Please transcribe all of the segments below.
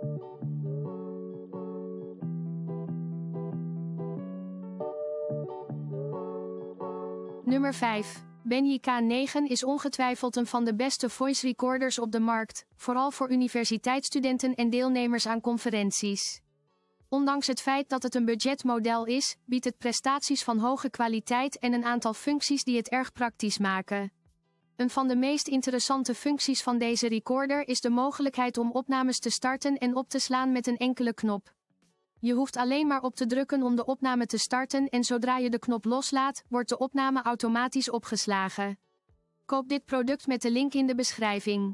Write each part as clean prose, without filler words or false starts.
Nummer 5. Benny K9 is ongetwijfeld een van de beste voice recorders op de markt, vooral voor universiteitsstudenten en deelnemers aan conferenties. Ondanks het feit dat het een budgetmodel is, biedt het prestaties van hoge kwaliteit en een aantal functies die het erg praktisch maken. Een van de meest interessante functies van deze recorder is de mogelijkheid om opnames te starten en op te slaan met een enkele knop. Je hoeft alleen maar op te drukken om de opname te starten en zodra je de knop loslaat, wordt de opname automatisch opgeslagen. Koop dit product met de link in de beschrijving.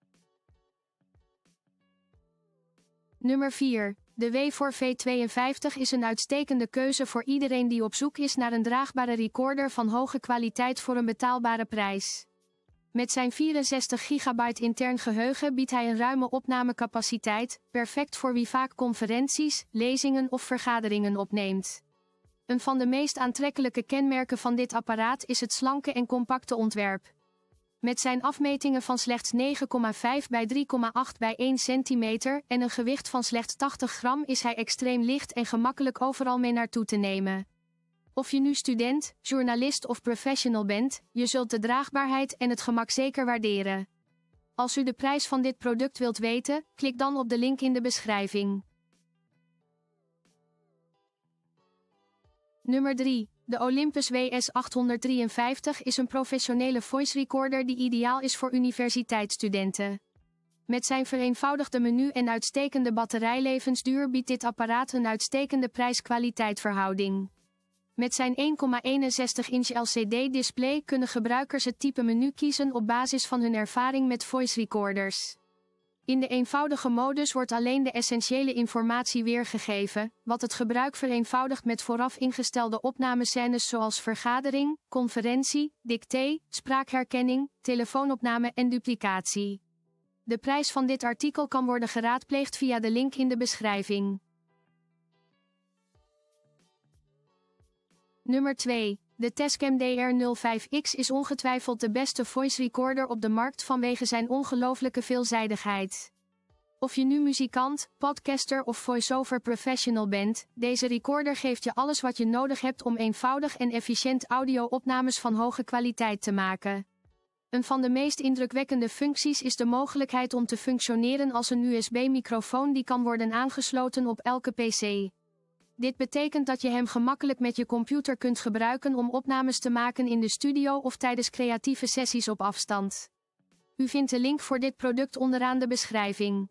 Nummer 4. De Wavefor V52 is een uitstekende keuze voor iedereen die op zoek is naar een draagbare recorder van hoge kwaliteit voor een betaalbare prijs. Met zijn 64 GB intern geheugen biedt hij een ruime opnamecapaciteit, perfect voor wie vaak conferenties, lezingen of vergaderingen opneemt. Een van de meest aantrekkelijke kenmerken van dit apparaat is het slanke en compacte ontwerp. Met zijn afmetingen van slechts 9,5 bij 3,8 bij 1 cm en een gewicht van slechts 80 gram is hij extreem licht en gemakkelijk overal mee naartoe te nemen. Of je nu student, journalist of professional bent, je zult de draagbaarheid en het gemak zeker waarderen. Als u de prijs van dit product wilt weten, klik dan op de link in de beschrijving. Nummer 3. De Olympus WS853 is een professionele voice recorder die ideaal is voor universiteitsstudenten. Met zijn vereenvoudigde menu en uitstekende batterijlevensduur biedt dit apparaat een uitstekende prijs-kwaliteit verhouding. Met zijn 1,61-inch LCD-display kunnen gebruikers het type menu kiezen op basis van hun ervaring met voice recorders. In de eenvoudige modus wordt alleen de essentiële informatie weergegeven, wat het gebruik vereenvoudigt met vooraf ingestelde opnamescènes zoals vergadering, conferentie, dictee, spraakherkenning, telefoonopname en duplicatie. De prijs van dit artikel kan worden geraadpleegd via de link in de beschrijving. Nummer 2. De Tascam DR05X is ongetwijfeld de beste voice recorder op de markt vanwege zijn ongelooflijke veelzijdigheid. Of je nu muzikant, podcaster of voice-over professional bent, deze recorder geeft je alles wat je nodig hebt om eenvoudig en efficiënt audio-opnames van hoge kwaliteit te maken. Een van de meest indrukwekkende functies is de mogelijkheid om te functioneren als een USB-microfoon die kan worden aangesloten op elke PC. Dit betekent dat je hem gemakkelijk met je computer kunt gebruiken om opnames te maken in de studio of tijdens creatieve sessies op afstand. U vindt de link voor dit product onderaan de beschrijving.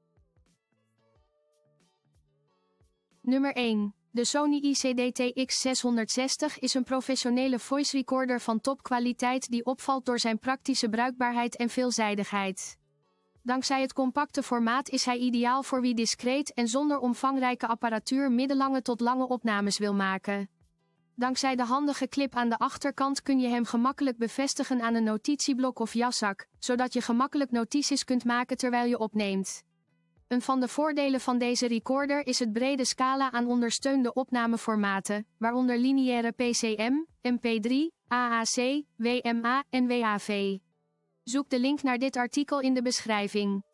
Nummer 1. De Sony ICDT-X660 is een professionele voice recorder van topkwaliteit die opvalt door zijn praktische bruikbaarheid en veelzijdigheid. Dankzij het compacte formaat is hij ideaal voor wie discreet en zonder omvangrijke apparatuur middellange tot lange opnames wil maken. Dankzij de handige clip aan de achterkant kun je hem gemakkelijk bevestigen aan een notitieblok of jaszak, zodat je gemakkelijk notities kunt maken terwijl je opneemt. Een van de voordelen van deze recorder is het brede scala aan ondersteunde opnameformaten, waaronder lineaire PCM, MP3, AAC, WMA en WAV. Zoek de link naar dit artikel in de beschrijving.